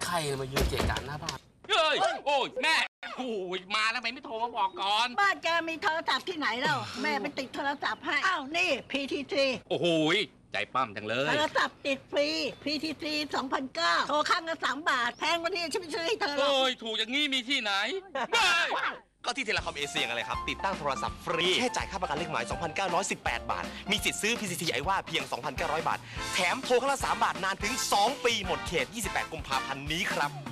ใครมายืนเกะกะหน้าบ้านเฮ้ยโอ้ยแม่โอ้ยมาแล้วไม่โทรมาบอกก่อนบ้านแกมีโทรศัพท์ที่ไหนแล้วแม่ไปติดโทรศัพท์ให้อ้าวนี่ PTT โอ้โหใจปั้มจังเลยโทรศัพท์ติดฟรี PTT 2009โทรครั้งละ3 บาทแพงกว่านี้ฉันไม่ซื้อให้เธอหรอกโอ้ยถูกอย่างนี้มีที่ไหนก็ที่เทเลคอมเอเชียอะไรครับติดตั้งโทรศัพท์ฟรีแค่จ่ายค่าประกันเลขหมาย 2,918 บาทมีสิทธิ์ซื้อ PTT ไอว่าเพียง 2,900 บาทแถมโทรครั้งละ3 บาทนานถึง2 ปีหมดเขต28 กุมภาพันธ์นี้ครับ